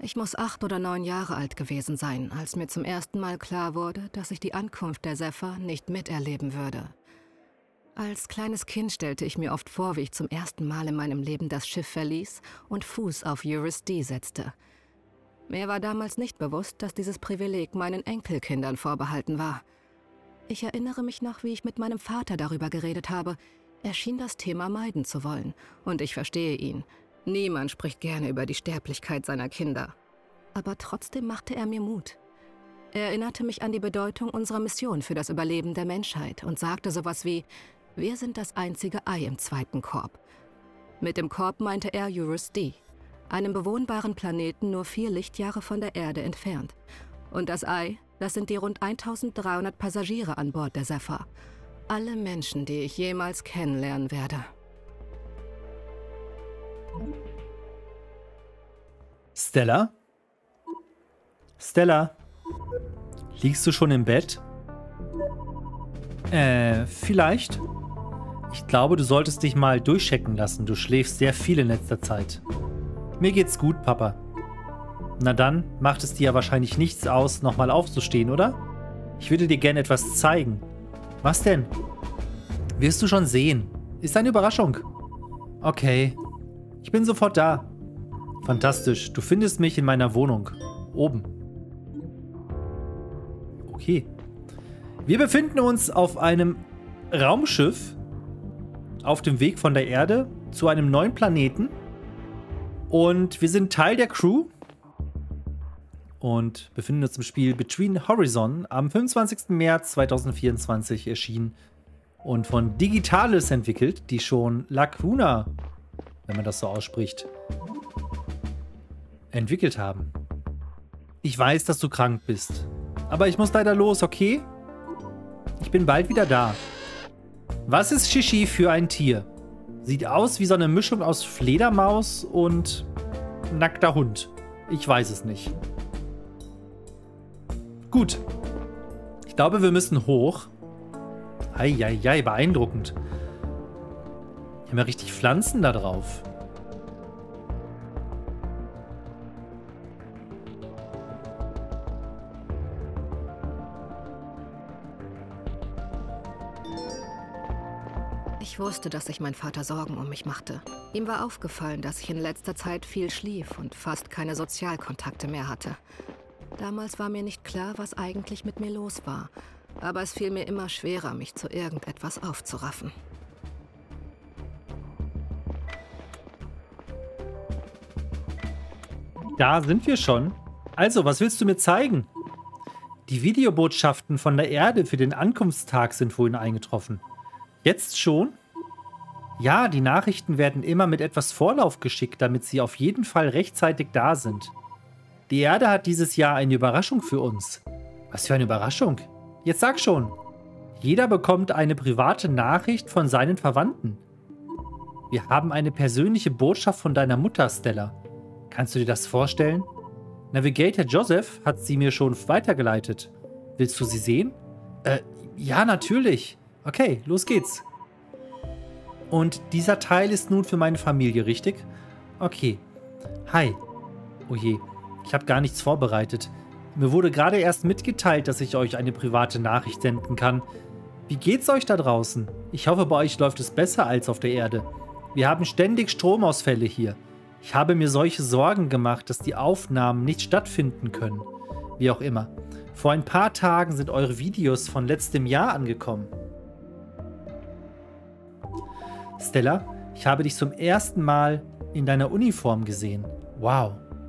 Ich muss 8 oder 9 Jahre alt gewesen sein, als mir zum ersten Mal klar wurde, dass ich die Ankunft der Zephyr nicht miterleben würde. Als kleines Kind stellte ich mir oft vor, wie ich zum ersten Mal in meinem Leben das Schiff verließ und Fuß auf Eurus D setzte. Mir war damals nicht bewusst, dass dieses Privileg meinen Enkelkindern vorbehalten war. Ich erinnere mich noch, wie ich mit meinem Vater darüber geredet habe. Er schien das Thema meiden zu wollen, und ich verstehe ihn. Niemand spricht gerne über die Sterblichkeit seiner Kinder. Aber trotzdem machte er mir Mut. Er erinnerte mich an die Bedeutung unserer Mission für das Überleben der Menschheit und sagte sowas wie: Wir sind das einzige Ei im zweiten Korb. Mit dem Korb meinte er Eurus D, einem bewohnbaren Planeten nur 4 Lichtjahre von der Erde entfernt. Und das Ei, das sind die rund 1300 Passagiere an Bord der Zephyr. Alle Menschen, die ich jemals kennenlernen werde. Stella? Stella? Liegst du schon im Bett? Vielleicht. Ich glaube, du solltest dich mal durchchecken lassen. Du schläfst sehr viel in letzter Zeit. Mir geht's gut, Papa. Na dann, macht es dir ja wahrscheinlich nichts aus, nochmal aufzustehen, oder? Ich würde dir gerne etwas zeigen. Was denn? Wirst du schon sehen. Ist eine Überraschung. Okay. Ich bin sofort da. Fantastisch. Du findest mich in meiner Wohnung. Oben. Okay. Wir befinden uns auf einem Raumschiff auf dem Weg von der Erde zu einem neuen Planeten. Und wir sind Teil der Crew und befinden uns im Spiel Between Horizon, am 25. März 2024 erschienen und von Digitalis entwickelt, die schon Lacuna, wenn man das so ausspricht, entwickelt haben. Ich weiß, dass du krank bist, aber ich muss leider los, okay? Ich bin bald wieder da. Was ist Shishi für ein Tier? Sieht aus wie so eine Mischung aus Fledermaus und nackter Hund. Ich weiß es nicht. Gut. Ich glaube, wir müssen hoch. Eieiei, beeindruckend. Hier haben ja richtig Pflanzen da drauf. Ich wusste, dass sich mein Vater Sorgen um mich machte. Ihm war aufgefallen, dass ich in letzter Zeit viel schlief und fast keine Sozialkontakte mehr hatte. Damals war mir nicht klar, was eigentlich mit mir los war. Aber es fiel mir immer schwerer, mich zu irgendetwas aufzuraffen. Da sind wir schon. Also, was willst du mir zeigen? Die Videobotschaften von der Erde für den Ankunftstag sind vorhin eingetroffen. Jetzt schon? Ja, die Nachrichten werden immer mit etwas Vorlauf geschickt, damit sie auf jeden Fall rechtzeitig da sind. Die Erde hat dieses Jahr eine Überraschung für uns. Was für eine Überraschung? Jetzt sag schon. Jeder bekommt eine private Nachricht von seinen Verwandten. Wir haben eine persönliche Botschaft von deiner Mutter, Stella. Kannst du dir das vorstellen? Navigator Joseph hat sie mir schon weitergeleitet. Willst du sie sehen? Ja, natürlich. Okay, los geht's. Und dieser Teil ist nun für meine Familie, richtig? Okay. Hi. Oh je, ich habe gar nichts vorbereitet. Mir wurde gerade erst mitgeteilt, dass ich euch eine private Nachricht senden kann. Wie geht's euch da draußen? Ich hoffe, bei euch läuft es besser als auf der Erde. Wir haben ständig Stromausfälle hier. Ich habe mir solche Sorgen gemacht, dass die Aufnahmen nicht stattfinden können. Wie auch immer. Vor ein paar Tagen sind eure Videos von letztem Jahr angekommen. Stella, ich habe dich zum ersten Mal in deiner Uniform gesehen. Wow.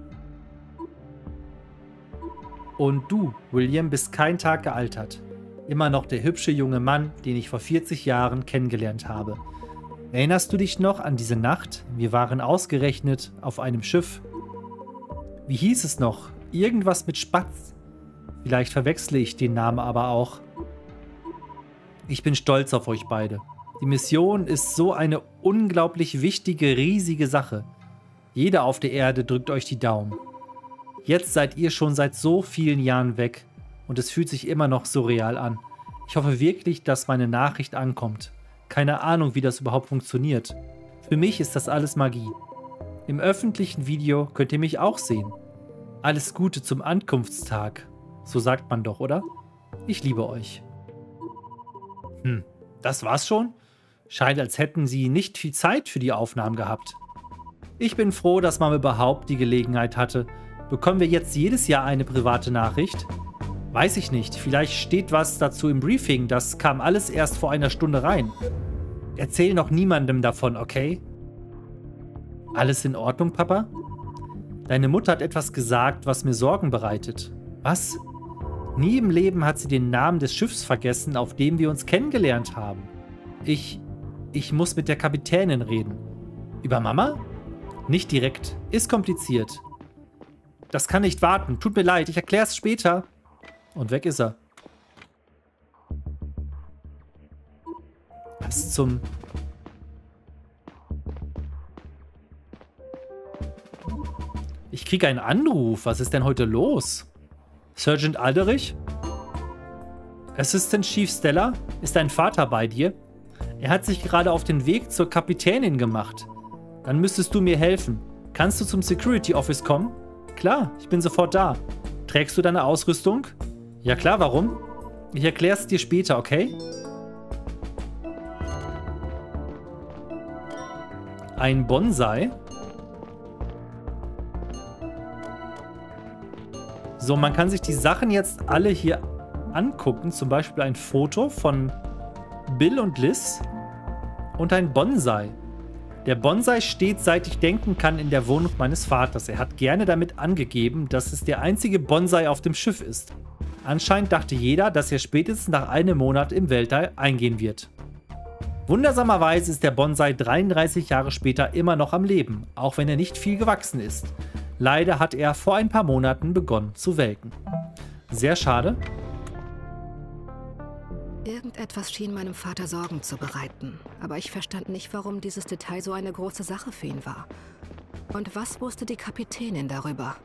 Und du, William, bist kein Tag gealtert. Immer noch der hübsche junge Mann, den ich vor 40 Jahren kennengelernt habe. Erinnerst du dich noch an diese Nacht? Wir waren ausgerechnet auf einem Schiff. Wie hieß es noch? Irgendwas mit Spatz. Vielleicht verwechsle ich den Namen aber auch. Ich bin stolz auf euch beide. Die Mission ist so eine unglaublich wichtige, riesige Sache. Jeder auf der Erde drückt euch die Daumen. Jetzt seid ihr schon seit so vielen Jahren weg und es fühlt sich immer noch so real an. Ich hoffe wirklich, dass meine Nachricht ankommt. Keine Ahnung, wie das überhaupt funktioniert. Für mich ist das alles Magie. Im öffentlichen Video könnt ihr mich auch sehen. Alles Gute zum Ankunftstag. So sagt man doch, oder? Ich liebe euch. Das war's schon? Scheint, als hätten sie nicht viel Zeit für die Aufnahmen gehabt. Ich bin froh, dass man überhaupt die Gelegenheit hatte. Bekommen wir jetzt jedes Jahr eine private Nachricht? Weiß ich nicht. Vielleicht steht was dazu im Briefing. Das kam alles erst vor einer Stunde rein. Erzähl noch niemandem davon, okay? Alles in Ordnung, Papa? Deine Mutter hat etwas gesagt, was mir Sorgen bereitet. Was? Nie im Leben hat sie den Namen des Schiffs vergessen, auf dem wir uns kennengelernt haben. Ich muss mit der Kapitänin reden. Über Mama? Nicht direkt. Ist kompliziert. Das kann nicht warten. Tut mir leid, ich erkläre es später. Und weg ist er. Was zum... Ich kriege einen Anruf. Was ist denn heute los? Sergeant Alderich? Assistant Chief Stella? Ist dein Vater bei dir? Er hat sich gerade auf den Weg zur Kapitänin gemacht. Dann müsstest du mir helfen. Kannst du zum Security Office kommen? Klar, ich bin sofort da. Trägst du deine Ausrüstung? Ja klar, warum? Ich erkläre es dir später, okay? Ein Bonsai? So, man kann sich die Sachen jetzt alle hier angucken. Zum Beispiel ein Foto von Bill und Liz und ein Bonsai. Der Bonsai steht, seit ich denken kann, in der Wohnung meines Vaters. Er hat gerne damit angegeben, dass es der einzige Bonsai auf dem Schiff ist. Anscheinend dachte jeder, dass er spätestens nach einem Monat im Weltall eingehen wird. Wundersamerweise ist der Bonsai 33 Jahre später immer noch am Leben, auch wenn er nicht viel gewachsen ist. Leider hat er vor ein paar Monaten begonnen zu welken. Sehr schade. Irgendetwas schien meinem Vater Sorgen zu bereiten, aber ich verstand nicht, warum dieses Detail so eine große Sache für ihn war. Und was wusste die Kapitänin darüber?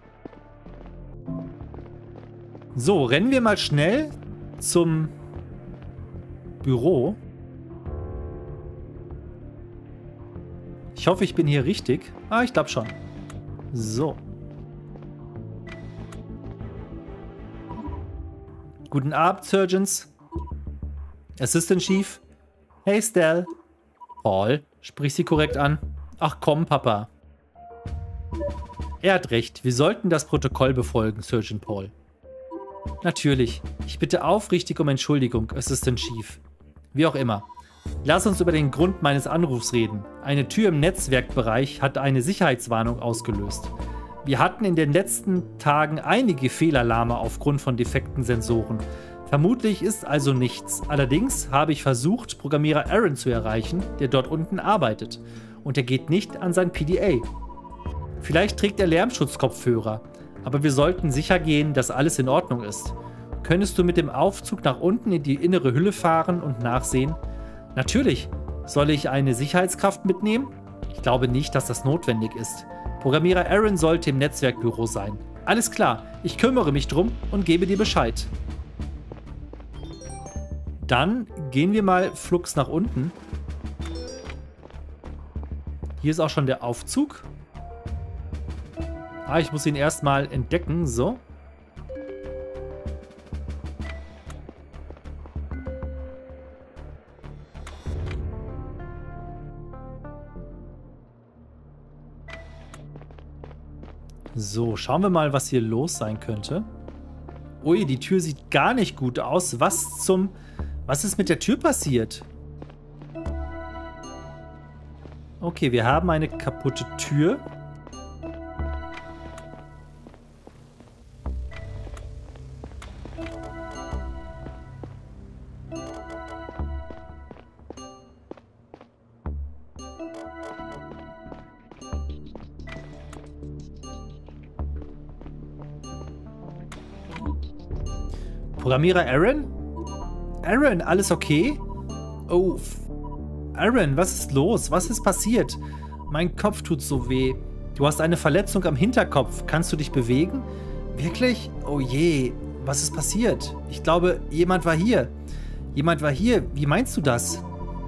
So, rennen wir mal schnell zum Büro. Ich hoffe, ich bin hier richtig. Ah, ich glaube schon. So. Guten Abend, Sergeants. Assistant Chief. Hey, Stell. Paul, sprich sie korrekt an. Ach komm, Papa. Er hat recht. Wir sollten das Protokoll befolgen, Sergeant Paul. Natürlich. Ich bitte aufrichtig um Entschuldigung, Assistant Chief. Wie auch immer. Lass uns über den Grund meines Anrufs reden. Eine Tür im Netzwerkbereich hat eine Sicherheitswarnung ausgelöst. Wir hatten in den letzten Tagen einige Fehlalarme aufgrund von defekten Sensoren. Vermutlich ist also nichts. Allerdings habe ich versucht, Programmierer Aaron zu erreichen, der dort unten arbeitet. Und er geht nicht an sein PDA. Vielleicht trägt er Lärmschutzkopfhörer. Aber wir sollten sicher gehen, dass alles in Ordnung ist. Könntest du mit dem Aufzug nach unten in die innere Hülle fahren und nachsehen? Natürlich. Soll ich eine Sicherheitskraft mitnehmen? Ich glaube nicht, dass das notwendig ist. Programmierer Aaron sollte im Netzwerkbüro sein. Alles klar, ich kümmere mich drum und gebe dir Bescheid. Dann gehen wir mal flugs nach unten. Hier ist auch schon der Aufzug. Ah, ich muss ihn erstmal entdecken. So. So, schauen wir mal, was hier los sein könnte. Ui, die Tür sieht gar nicht gut aus. Was ist mit der Tür passiert? Okay, wir haben eine kaputte Tür. Programmierer Aaron? Aaron, alles okay? Oh, Aaron, was ist los? Was ist passiert? Mein Kopf tut so weh. Du hast eine Verletzung am Hinterkopf. Kannst du dich bewegen? Wirklich? Oh je, was ist passiert? Ich glaube, jemand war hier. Jemand war hier? Wie meinst du das?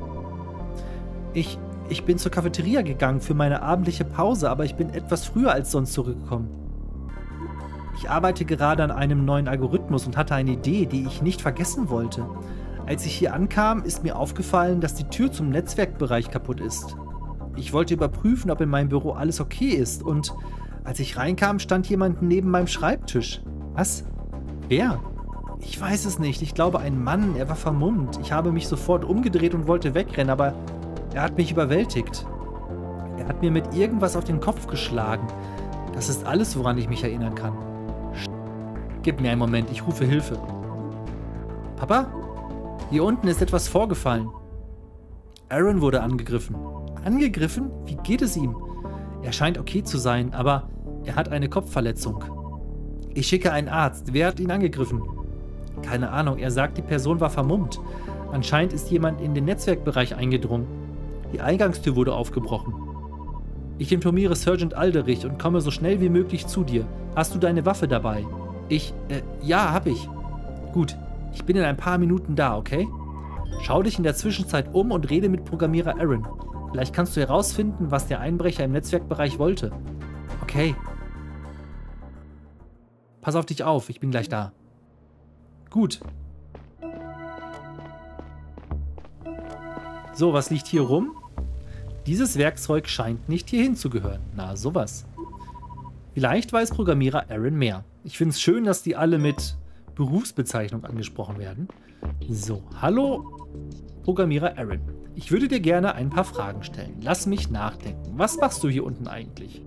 Ich bin zur Cafeteria gegangen für meine abendliche Pause, aber ich bin etwas früher als sonst zurückgekommen. Ich arbeite gerade an einem neuen Algorithmus und hatte eine Idee, die ich nicht vergessen wollte. Als ich hier ankam, ist mir aufgefallen, dass die Tür zum Netzwerkbereich kaputt ist. Ich wollte überprüfen, ob in meinem Büro alles okay ist und als ich reinkam, stand jemand neben meinem Schreibtisch. Was? Wer? Ich weiß es nicht. Ich glaube, ein Mann. Er war vermummt. Ich habe mich sofort umgedreht und wollte wegrennen, aber er hat mich überwältigt. Er hat mir mit irgendwas auf den Kopf geschlagen. Das ist alles, woran ich mich erinnern kann. Gib mir einen Moment, ich rufe Hilfe. Papa? Hier unten ist etwas vorgefallen. Aaron wurde angegriffen. Angegriffen? Wie geht es ihm? Er scheint okay zu sein, aber er hat eine Kopfverletzung. Ich schicke einen Arzt. Wer hat ihn angegriffen? Keine Ahnung, er sagt, die Person war vermummt. Anscheinend ist jemand in den Netzwerkbereich eingedrungen. Die Eingangstür wurde aufgebrochen. Ich informiere Sergeant Alderich und komme so schnell wie möglich zu dir. Hast du deine Waffe dabei? Ja, hab ich. Gut, ich bin in ein paar Minuten da, okay? Schau dich in der Zwischenzeit um und rede mit Programmierer Aaron. Vielleicht kannst du herausfinden, was der Einbrecher im Netzwerkbereich wollte. Okay. Pass auf dich auf, ich bin gleich da. Gut. So, was liegt hier rum? Dieses Werkzeug scheint nicht hierhin zu gehören. Na, sowas. Vielleicht weiß Programmierer Aaron mehr. Ich finde es schön, dass die alle mit Berufsbezeichnung angesprochen werden. So, hallo Programmierer Aaron. Ich würde dir gerne ein paar Fragen stellen. Lass mich nachdenken. Was machst du hier unten eigentlich?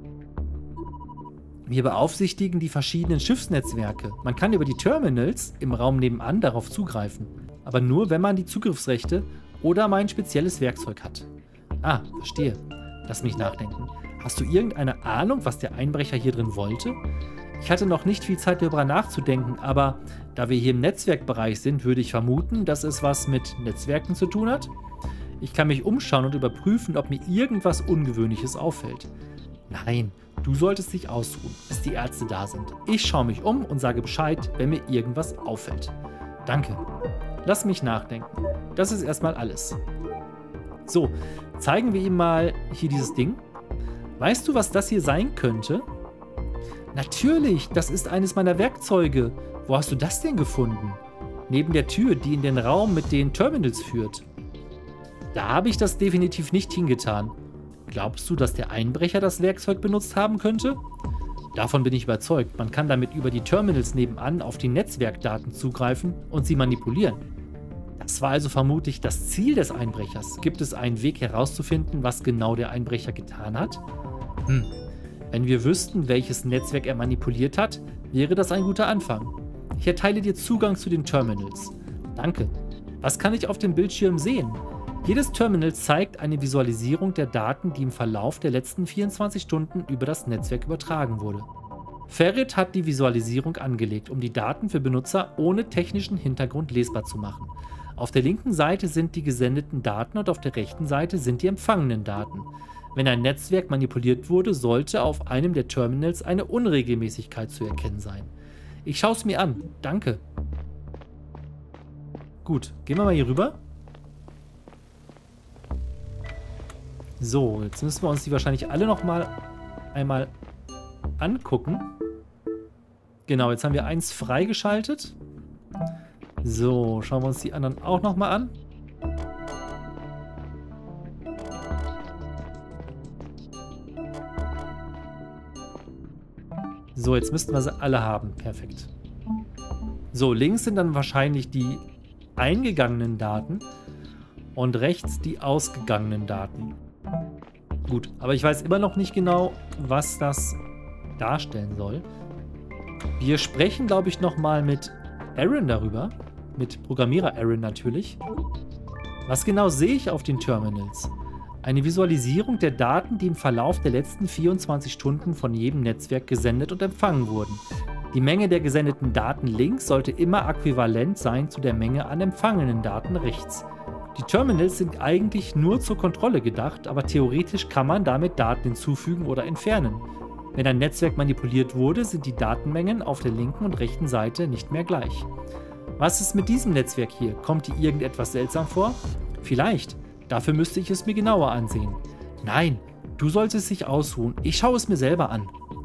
Wir beaufsichtigen die verschiedenen Schiffsnetzwerke. Man kann über die Terminals im Raum nebenan darauf zugreifen. Aber nur, wenn man die Zugriffsrechte oder mein spezielles Werkzeug hat. Ah, verstehe. Lass mich nachdenken. Hast du irgendeine Ahnung, was der Einbrecher hier drin wollte? Ich hatte noch nicht viel Zeit darüber nachzudenken, aber da wir hier im Netzwerkbereich sind, würde ich vermuten, dass es was mit Netzwerken zu tun hat. Ich kann mich umschauen und überprüfen, ob mir irgendwas Ungewöhnliches auffällt. Nein, du solltest dich ausruhen, bis die Ärzte da sind. Ich schaue mich um und sage Bescheid, wenn mir irgendwas auffällt. Danke. Lass mich nachdenken. Das ist erstmal alles. So, zeigen wir ihm mal hier dieses Ding. Weißt du, was das hier sein könnte? Natürlich, das ist eines meiner Werkzeuge. Wo hast du das denn gefunden? Neben der Tür, die in den Raum mit den Terminals führt. Da habe ich das definitiv nicht hingetan. Glaubst du, dass der Einbrecher das Werkzeug benutzt haben könnte? Davon bin ich überzeugt. Man kann damit über die Terminals nebenan auf die Netzwerkdaten zugreifen und sie manipulieren. Das war also vermutlich das Ziel des Einbrechers. Gibt es einen Weg herauszufinden, was genau der Einbrecher getan hat? Wenn wir wüssten, welches Netzwerk er manipuliert hat, wäre das ein guter Anfang. Ich erteile dir Zugang zu den Terminals. Danke. Was kann ich auf dem Bildschirm sehen? Jedes Terminal zeigt eine Visualisierung der Daten, die im Verlauf der letzten 24 Stunden über das Netzwerk übertragen wurde. Ferret hat die Visualisierung angelegt, um die Daten für Benutzer ohne technischen Hintergrund lesbar zu machen. Auf der linken Seite sind die gesendeten Daten und auf der rechten Seite sind die empfangenen Daten. Wenn ein Netzwerk manipuliert wurde, sollte auf einem der Terminals eine Unregelmäßigkeit zu erkennen sein. Ich schaue es mir an. Danke. Gut, gehen wir mal hier rüber. So, jetzt müssen wir uns die wahrscheinlich alle noch mal einmal angucken. Genau, jetzt haben wir eins freigeschaltet. So, schauen wir uns die anderen auch noch mal an. So, jetzt müssten wir sie alle haben. Perfekt. So, links sind dann wahrscheinlich die eingegangenen Daten und rechts die ausgegangenen Daten. Gut, aber ich weiß immer noch nicht genau, was das darstellen soll. Wir sprechen, glaube ich, nochmal mit Aaron darüber. Mit Programmierer Aaron natürlich. Was genau sehe ich auf den Terminals? Eine Visualisierung der Daten, die im Verlauf der letzten 24 Stunden von jedem Netzwerk gesendet und empfangen wurden. Die Menge der gesendeten Daten links sollte immer äquivalent sein zu der Menge an empfangenen Daten rechts. Die Terminals sind eigentlich nur zur Kontrolle gedacht, aber theoretisch kann man damit Daten hinzufügen oder entfernen. Wenn ein Netzwerk manipuliert wurde, sind die Datenmengen auf der linken und rechten Seite nicht mehr gleich. Was ist mit diesem Netzwerk hier? Kommt dir irgendetwas seltsam vor? Vielleicht. Dafür müsste ich es mir genauer ansehen. Nein, du solltest dich ausruhen. Ich schaue es mir selber an.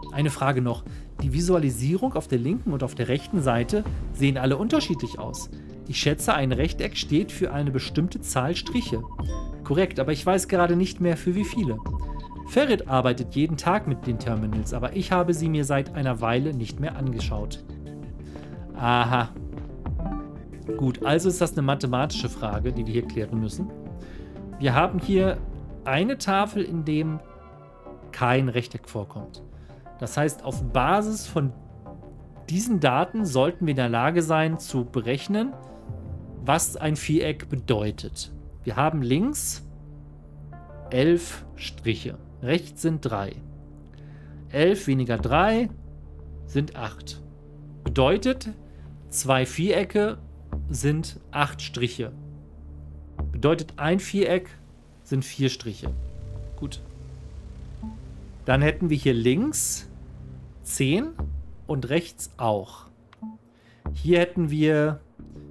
Eine Frage noch. Die Visualisierung auf der linken und auf der rechten Seite sehen alle unterschiedlich aus. Ich schätze, ein Rechteck steht für eine bestimmte Zahl Striche. Korrekt, aber ich weiß gerade nicht mehr für wie viele. Ferret arbeitet jeden Tag mit den Terminals, aber ich habe sie mir seit einer Weile nicht mehr angeschaut. Aha. Gut, also ist das eine mathematische Frage, die wir hier klären müssen. Wir haben hier eine Tafel, in dem kein Rechteck vorkommt. Das heißt, auf Basis von diesen Daten sollten wir in der Lage sein zu berechnen, was ein Viereck bedeutet. Wir haben links 11 Striche, rechts sind 3. 11 weniger 3 sind 8. Bedeutet, 2 Vierecke sind 8 Striche. Bedeutet, ein Viereck sind 4 Striche. Gut. Dann hätten wir hier links 10 und rechts auch. Hier hätten wir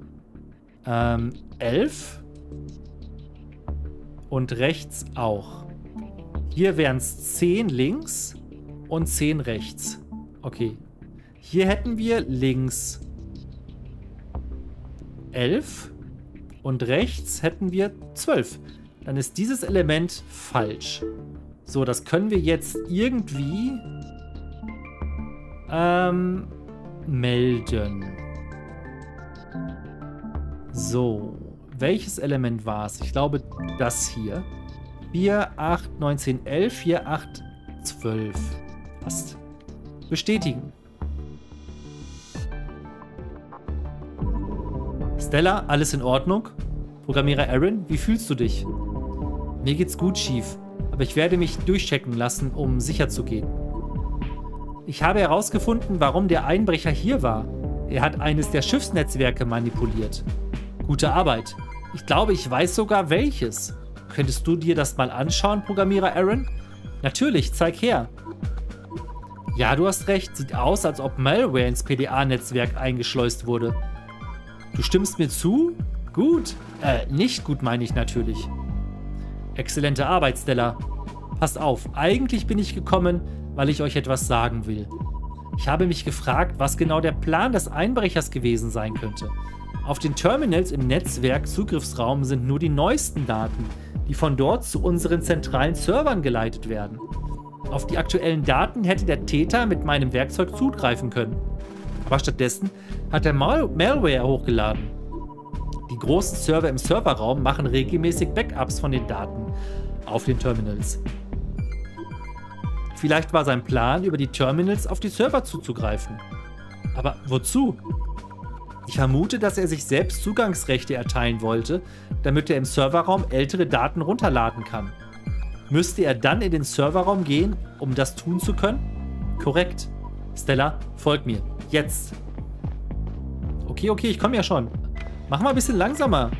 11 und rechts auch. Hier wären es 10 links und 10 rechts. Okay. Hier hätten wir links 11 und rechts hätten wir 12. Dann ist dieses Element falsch. So, das können wir jetzt irgendwie melden. So, welches Element war es? Ich glaube, das hier. 4, 8, 19, 11, 4, 8, 12. Passt. Bestätigen. Stella, alles in Ordnung? Programmierer Aaron, wie fühlst du dich? Mir geht's gut, Chief, aber ich werde mich durchchecken lassen, um sicher zu gehen. Ich habe herausgefunden, warum der Einbrecher hier war. Er hat eines der Schiffsnetzwerke manipuliert. Gute Arbeit. Ich glaube, ich weiß sogar welches. Könntest du dir das mal anschauen, Programmierer Aaron? Natürlich, zeig her. Ja, du hast recht. Sieht aus, als ob Malware ins PDA-Netzwerk eingeschleust wurde. Du stimmst mir zu? Gut. Nicht gut meine ich natürlich. Exzellente Arbeit, Stella. Passt auf, eigentlich bin ich gekommen, weil ich euch etwas sagen will. Ich habe mich gefragt, was genau der Plan des Einbrechers gewesen sein könnte. Auf den Terminals im Netzwerk-Zugriffsraum sind nur die neuesten Daten, die von dort zu unseren zentralen Servern geleitet werden. Auf die aktuellen Daten hätte der Täter mit meinem Werkzeug zugreifen können. Aber stattdessen hat er Malware hochgeladen. Die großen Server im Serverraum machen regelmäßig Backups von den Daten auf den Terminals. Vielleicht war sein Plan, über die Terminals auf die Server zuzugreifen. Aber wozu? Ich vermute, dass er sich selbst Zugangsrechte erteilen wollte, damit er im Serverraum ältere Daten runterladen kann. Müsste er dann in den Serverraum gehen, um das tun zu können? Korrekt. Stella, folg mir. Jetzt. Okay, ich komme ja schon. Mach mal ein bisschen langsamer.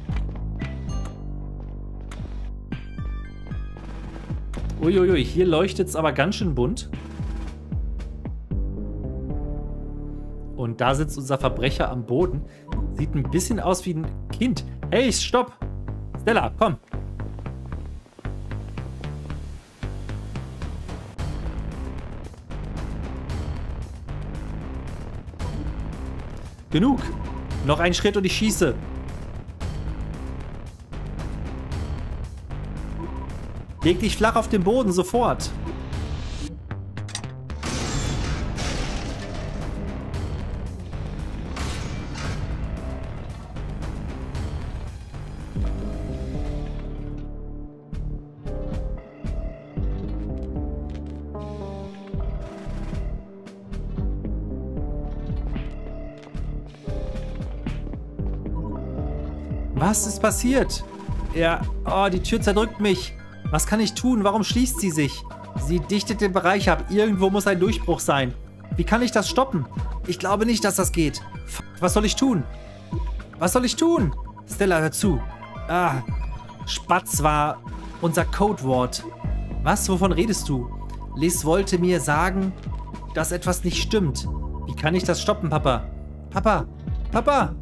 Uiuiui, hier leuchtet es aber ganz schön bunt. Und da sitzt unser Verbrecher am Boden. Sieht ein bisschen aus wie ein Kind. Hey, stopp! Stella, komm! Genug! Noch einen Schritt und ich schieße. Leg dich flach auf den Boden, sofort. Was ist passiert? Oh, die Tür zerdrückt mich. Was kann ich tun? Warum schließt sie sich? Sie dichtet den Bereich ab. Irgendwo muss ein Durchbruch sein. Wie kann ich das stoppen? Ich glaube nicht, dass das geht. Was soll ich tun? Was soll ich tun? Stella, hör zu. Spatz war unser Codewort. Was? Wovon redest du? Liz wollte mir sagen, dass etwas nicht stimmt. Wie kann ich das stoppen, Papa? Papa! Papa!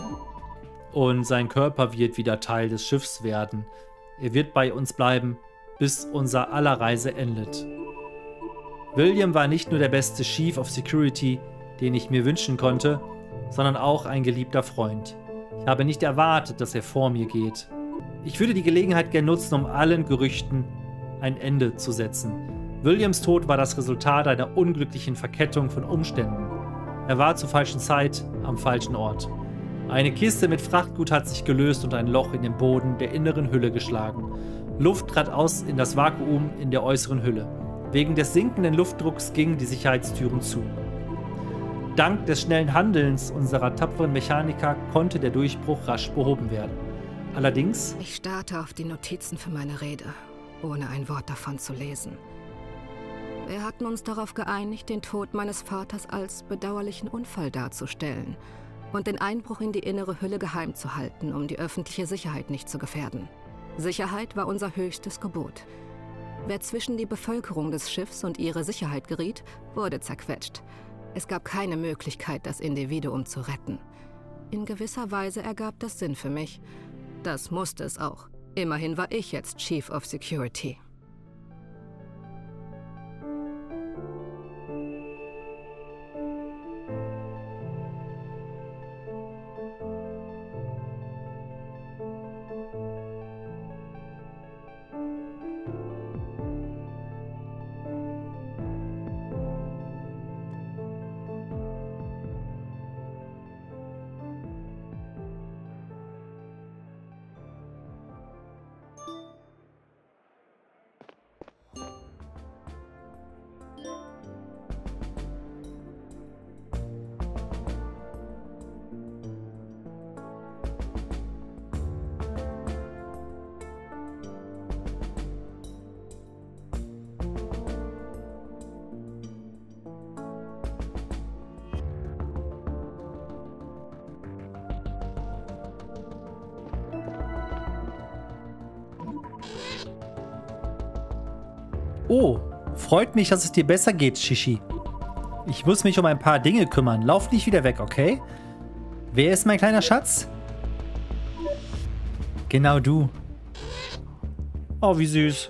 Und sein Körper wird wieder Teil des Schiffs werden. Er wird bei uns bleiben, bis unser aller Reise endet. William war nicht nur der beste Chief of Security, den ich mir wünschen konnte, sondern auch ein geliebter Freund. Ich habe nicht erwartet, dass er vor mir geht. Ich würde die Gelegenheit gern nutzen, um allen Gerüchten ein Ende zu setzen. Williams Tod war das Resultat einer unglücklichen Verkettung von Umständen. Er war zur falschen Zeit am falschen Ort. Eine Kiste mit Frachtgut hat sich gelöst und ein Loch in den Boden der inneren Hülle geschlagen. Luft trat aus in das Vakuum in der äußeren Hülle. Wegen des sinkenden Luftdrucks gingen die Sicherheitstüren zu. Dank des schnellen Handelns unserer tapferen Mechaniker konnte der Durchbruch rasch behoben werden. Allerdings... Ich starrte auf die Notizen für meine Rede, ohne ein Wort davon zu lesen. Wir hatten uns darauf geeinigt, den Tod meines Vaters als bedauerlichen Unfall darzustellen und den Einbruch in die innere Hülle geheim zu halten, um die öffentliche Sicherheit nicht zu gefährden. Sicherheit war unser höchstes Gebot. Wer zwischen die Bevölkerung des Schiffs und ihre Sicherheit geriet, wurde zerquetscht. Es gab keine Möglichkeit, das Individuum zu retten. In gewisser Weise ergab das Sinn für mich. Das musste es auch. Immerhin war ich jetzt Chief of Security. Oh, freut mich, dass es dir besser geht, Shishi. Ich muss mich um ein paar Dinge kümmern. Lauf nicht wieder weg, okay? Wer ist mein kleiner Schatz? Genau du. Oh, wie süß.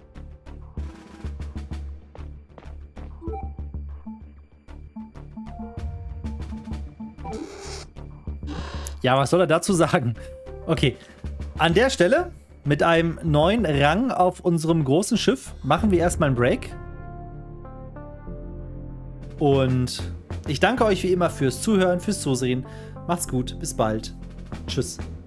Ja, was soll er dazu sagen? Okay, an der Stelle, mit einem neuen Rang auf unserem großen Schiff, machen wir erstmal einen Break. Und ich danke euch wie immer fürs Zuhören, fürs Zusehen. Macht's gut, bis bald. Tschüss.